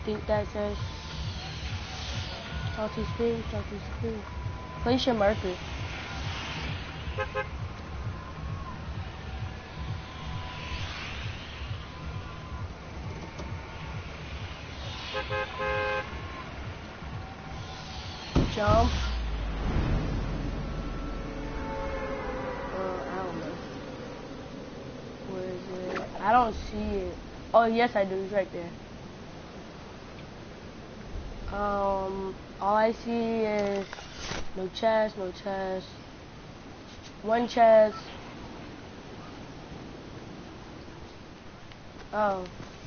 think that says? Talk to speed, talk to speed. Place your marker. Jump. I don't know. Where is it? I don't see it. Oh, yes, I do. It's right there. All I see is no chest, no chest. One chest. Oh.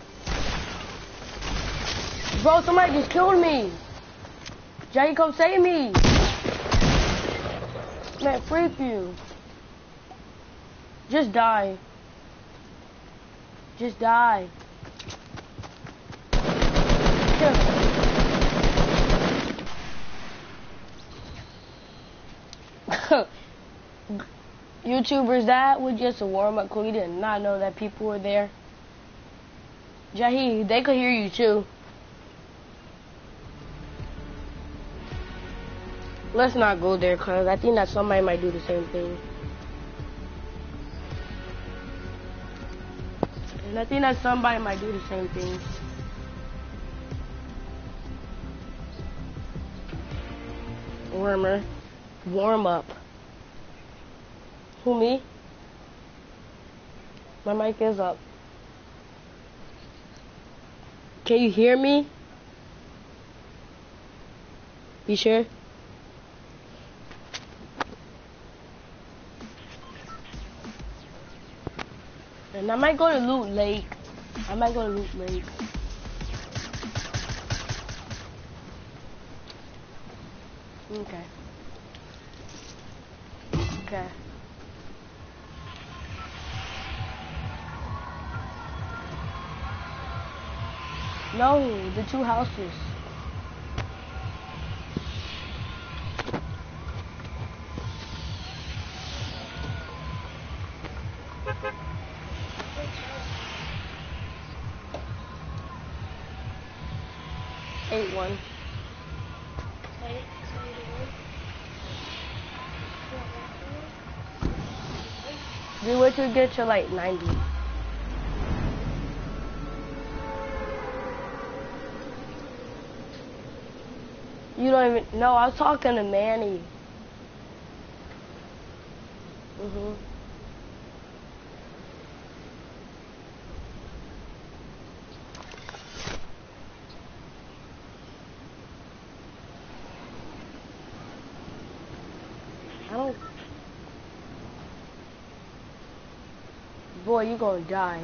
Bro, somebody just killed me. Jay, come save me. Man, freak you. Just die. Just die. YouTubers, that was just a warm-up call. You did not know that people were there. Jahi, they could hear you too. Let's not go there, cause I think that somebody might do the same thing. And I think that somebody might do the same thing. Warm up. Who, me? My mic is up. Can you hear me? You sure? And I might go to Loot Lake. Okay. Okay. No, the two houses. Eight one. Dude, wait till you get to like 90. You don't even know. I was talking to Manny. I don't. Boy, you gonna die.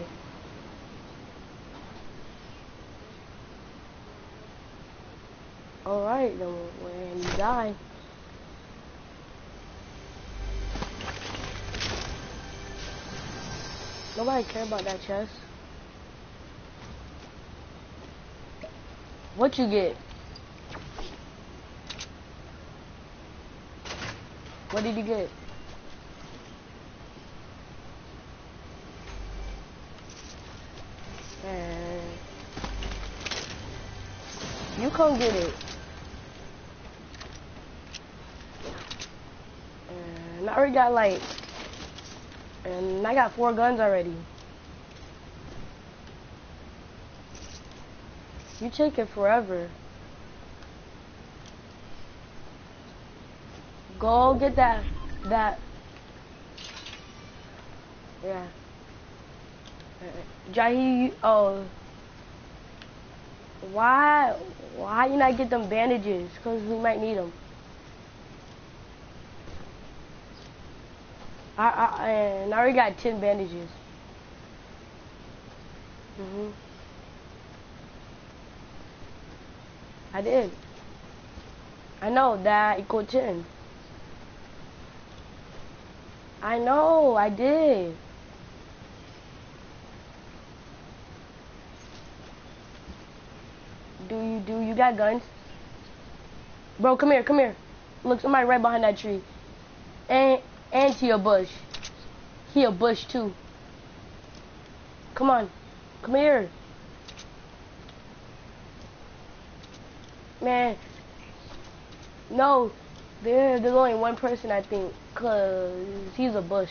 Alright, then when you die. Nobody care about that chest. What you get? What did you get? Man. You come get it. And I already got like, and I got 4 guns already. You take it forever. Go get that. Yeah. Jahi, oh. Why you not get them bandages? Cause we might need them. And I already got 10 bandages. I did. I know that equal 10. I know, I did. Do you got guns? Bro, come here. Look, somebody right behind that tree. And to your bush. He a bush too. Come on. Come here. Man, no, there's only one person I think, cause he's a bush.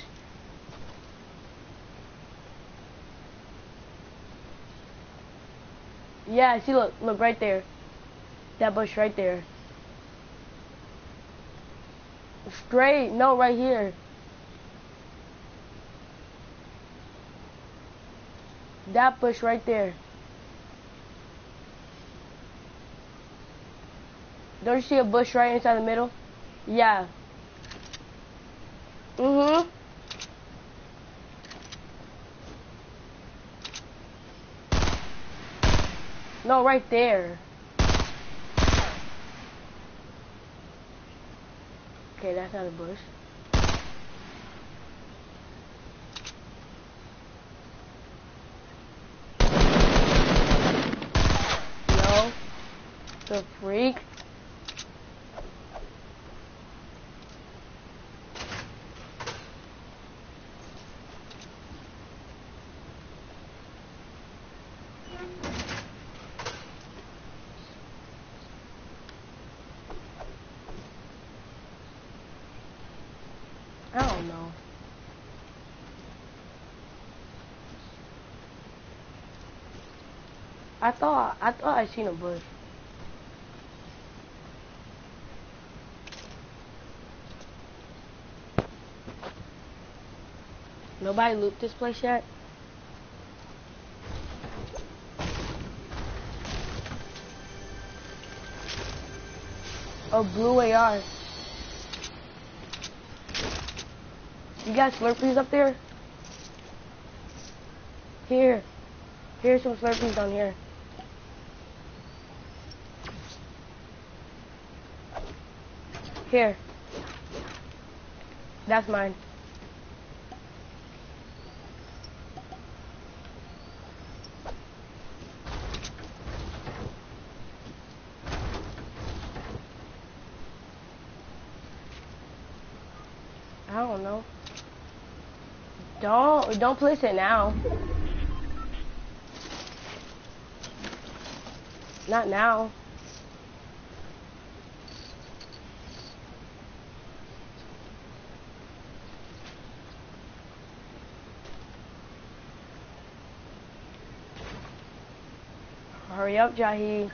Yeah, see, look right there. That bush right there. Straight, no, right here. That bush right there. Don't you see a bush right inside the middle? Yeah. Mm-hmm. No, right there. Okay, that's not a bush. No. The freak. I don't know. I thought I seen a bush. Nobody looped this place yet? Oh, blue AR. You got Slurpees up there? Here. Here's some Slurpees down here. Here. That's mine. I don't know. Don't place it now. Not now. Hurry up, Jahi.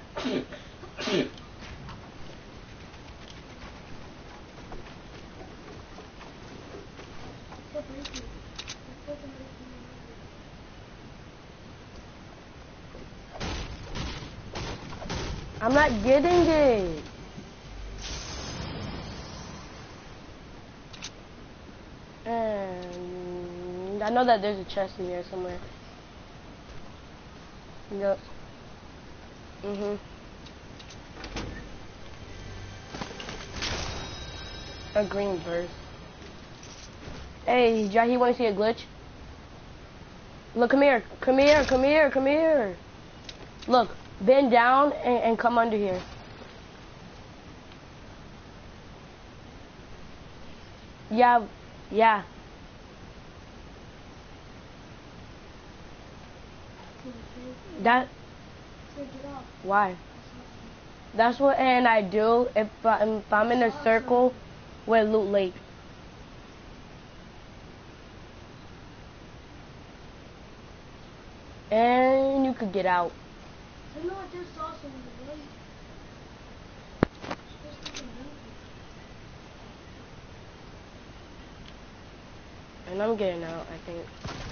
I'm not getting it. And I know that there's a chest in here somewhere. Yep. A green burst. Hey, Jahi, wanna see a glitch? Look, come here. Come here, come here, come here. Look, bend down and come under here. Yeah, yeah. That. Why? That's what and I do if I'm in a circle with Loot Lake. And you could get out. I know I just saw some in the lake. And I'm getting out, I think.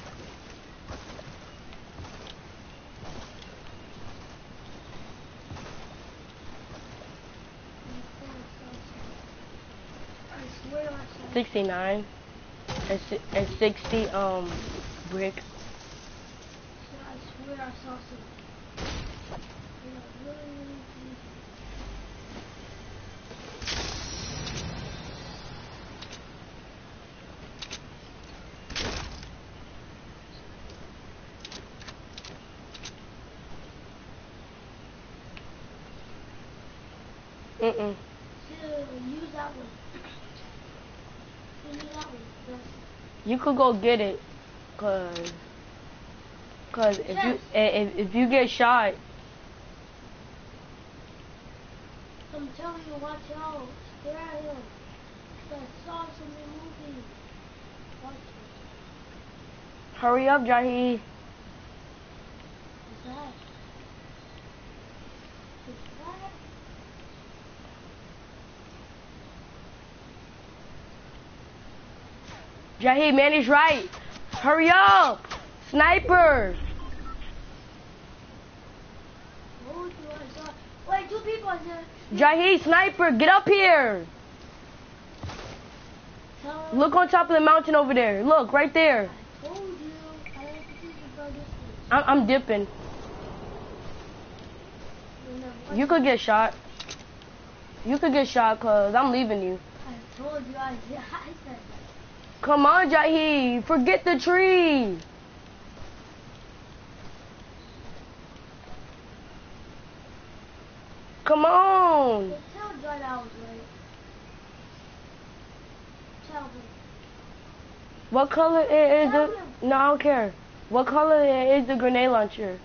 I swear I saw 69 and 60 brick. I swear I saw some. Mm-mm. Use that one. Use that one. Yes. You could go get it, cause if you get shot, I'm telling you, watch out. Stare at him. That saw something moving. Watch it. Hurry up, Jahi. What's that? What's that? Jahi, man is right. Hurry up. Sniper. Told you I saw. Wait, two people in there. Jahi, sniper, get up here. Tell him. Look on top of the mountain over there. Look, right there. I told you. I have to think about this I'm dipping. one. You could get shot. You could get shot, cause I'm leaving you. I told you I said that. Come on, Jahi. Forget the tree. Come on. Just tell John I was right. Tell him. What color is the... No, I don't care. What color is the grenade launcher?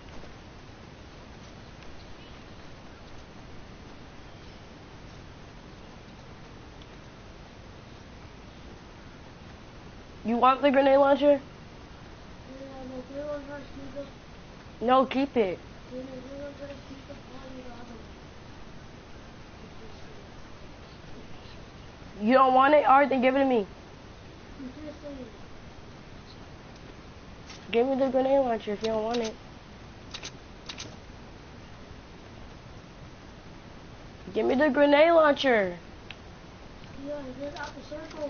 You want the grenade launcher? Yeah, the girl was gonna keep it. No, keep it. The girl was gonna keep it on the other one. You don't want it? Alright, then give it to me. You just say it. Give me the grenade launcher if you don't want it. Give me the grenade launcher. Yeah, get out the circle.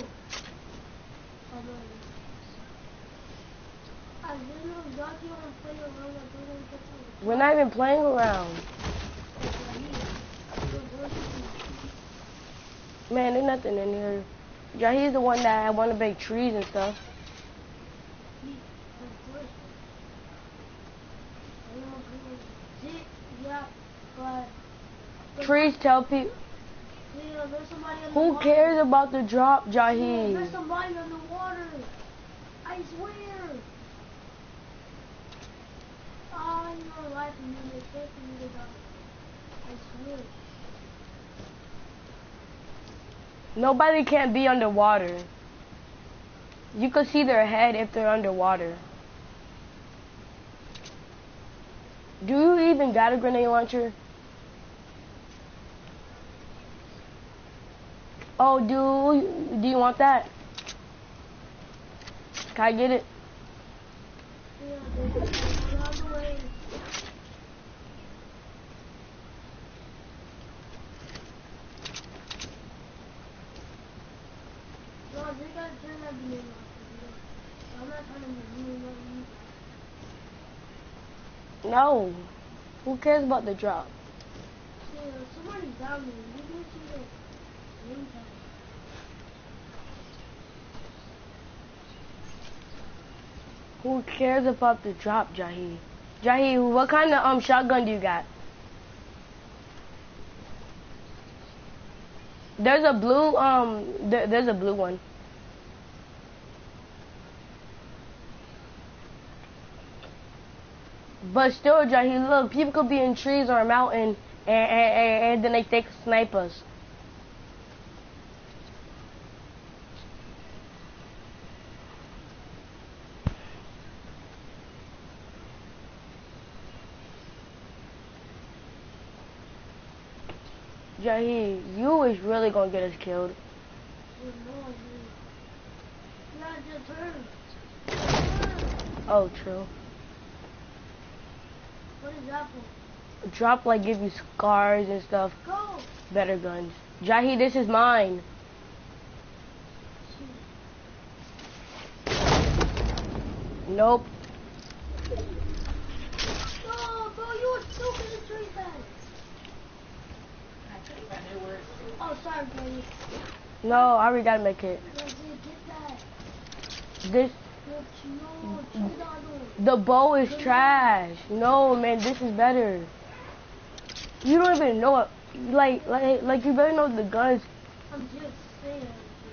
I really don't got you on play around like we're gonna get to We're not even playing around. Man, there's nothing in here. Jahi's the one that I want to make trees and stuff. Yeah, but Trees tell people. yeah, there's somebody in the Who water. cares about the drop, Yeah, Jahi? there's somebody in the water. I swear. Oh, you're right for me. They can't for me to die. I swear. Nobody can be underwater. You can see their head if they're underwater. Do you even got a grenade launcher? Oh, do you want that? Can I get it? Yeah, they got on the way. No, they gotta turn that video off. I'm not trying to be mean about you. No. Who cares about the drop? See, somebody's down there. You can see the name tag. Who cares about the drop, Jahi? Jahi, what kind of shotgun do you got? There's a blue there's a blue one. But still, Jahi, look, people could be in trees or a mountain and then they think snipe us. Jahi, you is really gonna get us killed. Not just turn. Oh, true. What is that for? Drop like give you scars and stuff. Go. Better guns. Jahi, this is mine. Nope. No, bro, you were stuck in the tree bed. Oh, sorry, buddy. No, I already gotta make it. Yeah, dude, get that. This No, check the other one. the bow is trash. No, man, this is better. You don't even know it. Like you better know the guns. I'm just saying.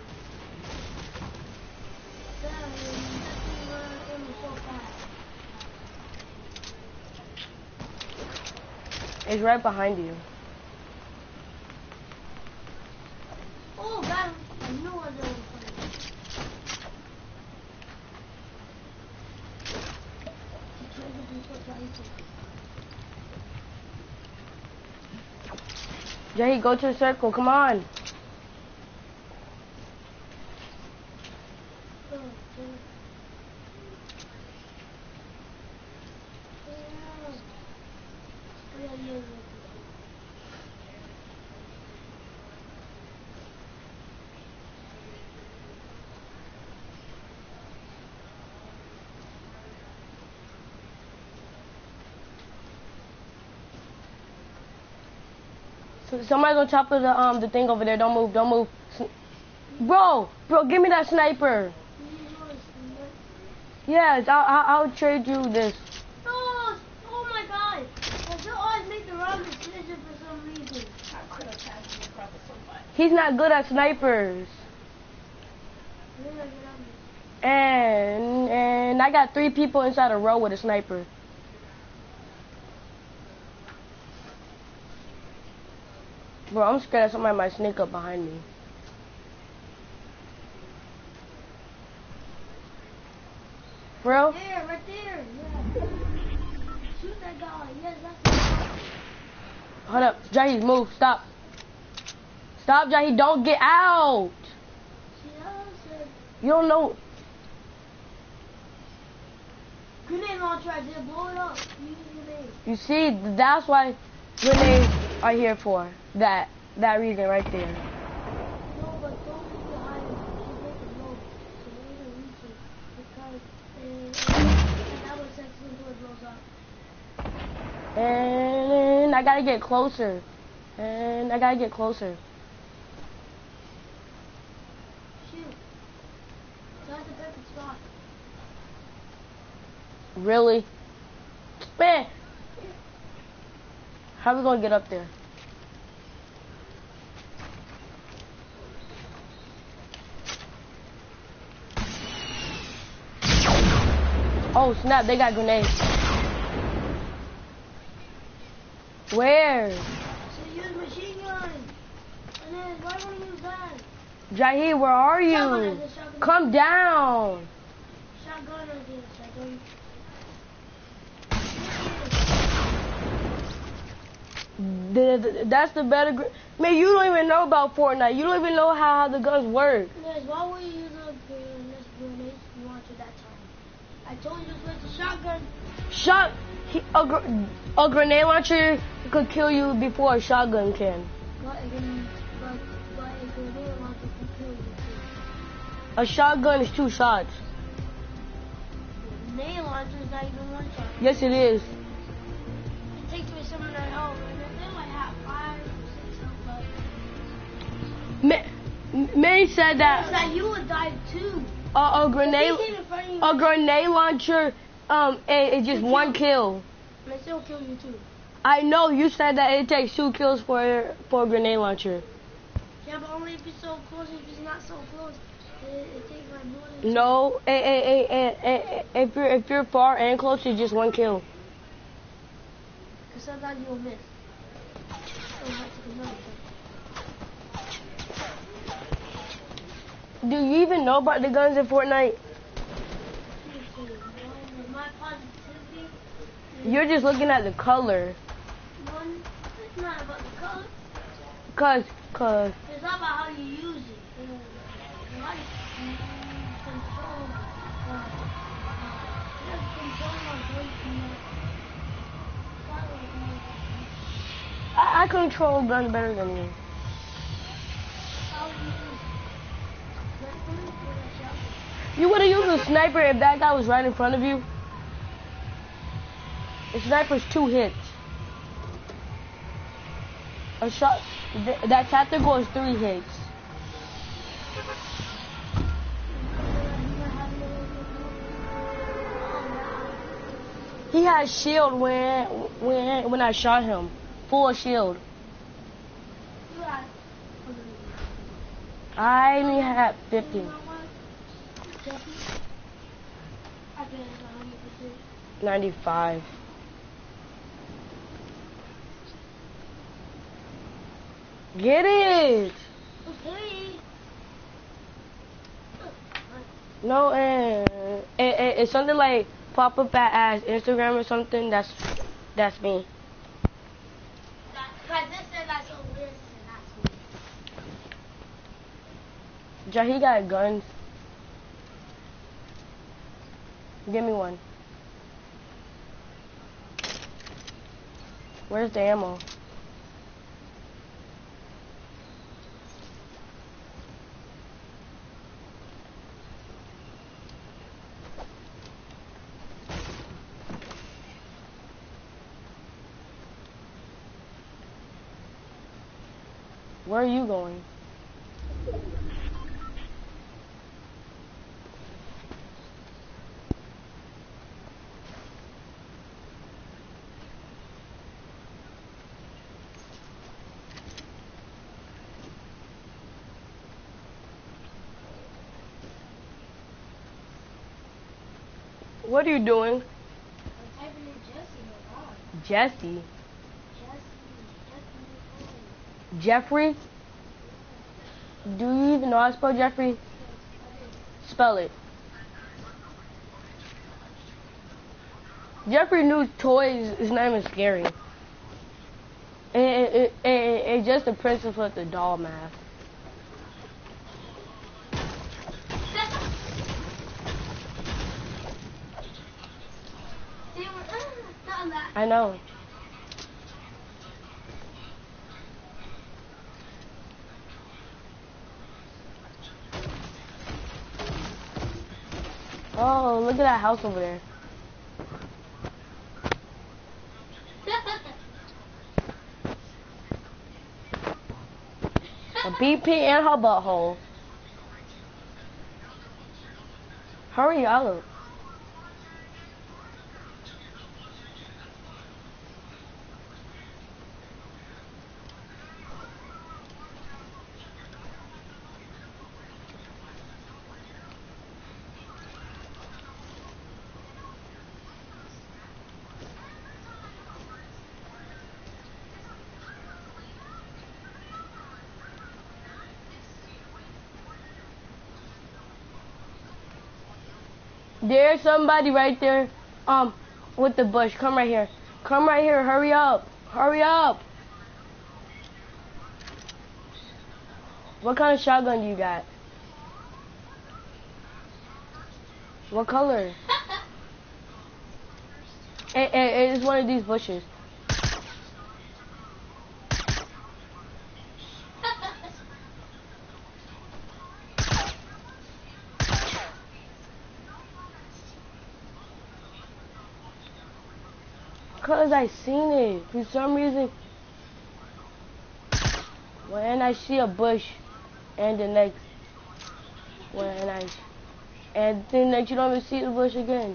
Damn, that thing ran so fast. It's right behind you. Jay, go to the circle. Come on. Somebody's on top of the thing over there. Don't move. Don't move. Bro, give me that sniper. Yes, I'll trade you this. Oh my God! I always make the wrong decision for some reason. I could have passed you across the sofa. He's not good at snipers. And I got 3 people inside a row with a sniper. Bro, I'm scared that somebody might sneak up behind me. Bro? There, right there. Yeah. Shoot that guy. Yes, that's the guy. Hold up. Jahi, move. Stop. Stop, Jahi. Don't get out. You don't know. Grenade launcher, I did blow it up. Use grenade. You see, that's why grenades are here for. That reason right there. No, but don't get behind him. You should make it low. So when you reach it, because that was excellent until it blows up. And I gotta get closer. And I gotta get closer. Shoot. That's the perfect spot. Really? Man. How we gonna get up there? Oh snap, they got grenades. Where? So use machine gun. And then why won't you use that? Jahi, where are you? Shotgun. Come down. Shotgun or this. Shotgun. That's the better. Man, you don't even know about Fortnite. You don't even know how the guns work. Yes, why would you use a grenade launcher that time? I told you to switch to shotgun. A grenade launcher could kill you before a shotgun can. But a grenade launcher can kill you too. A shotgun is 2 shots. Grenade launcher is not even 1 shot. Yes, it is. It takes away some of their health, and then they might have 5 or 6 health left. Many said that. It's like you would die too. A grenade. If they came in front of you, A grenade launcher. It's just 1 kill. and they still kill you too. I know you said that it takes 2 kills for a grenade launcher. Yeah, but only if it's so close. If it's not so close, it takes like more than. No, if you're far and close, it's just 1 kill. Because sometimes you'll miss. So much to know. Do you even know about the guns in Fortnite? My positivity. You're just looking at the color. One, it's not about the color. Cause. It's not about how you use it. How you control. I control guns better than you. You would have used a sniper if that guy was right in front of you. The sniper's 2 hits. A shot. That tactical is 3 hits. He had shield when I shot him. Full shield. I only had 50. 95. Get it! Okay. No, it's something like pop up as Instagram or something. That's me. That's Cause this is like so weird and not sweet. He got guns. Give me one. Where's the ammo? Where are you going? What are you doing? I'm typing in Jesse, my God. Jesse. Jesse. Jeffrey? Do you even know how to spell Jeffrey? Spell it. Jeffrey New Toys, his name is scary. It's just the princess with the doll mask. I know. Oh, look at that house over there. A BP and her butthole. Hurry up. There's somebody right there, with the bush. Come right here. Come right here. Hurry up. Hurry up. What kind of shotgun do you got? What color? It's one of these bushes. Cause I seen it. For some reason, when I see a bush, and the next, and then next you don't even see the bush again.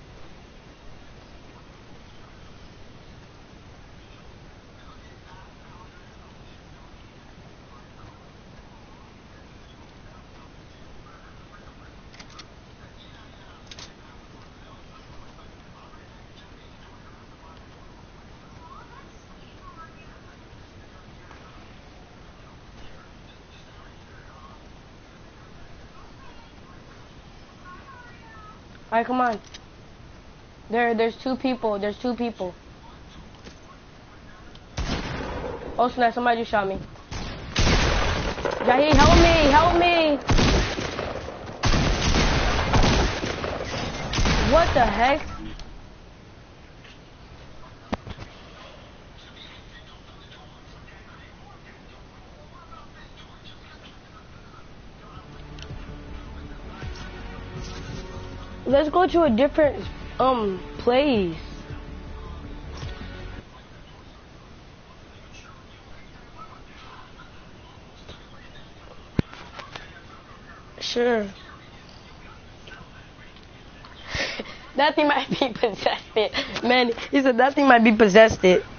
Alright, come on. There's two people. There's two people. Oh snap, somebody just shot me. Jahi, help me, help me. What the heck? Let's go to a different place. Sure. That thing might be possessed. Man, he said that thing might be possessed.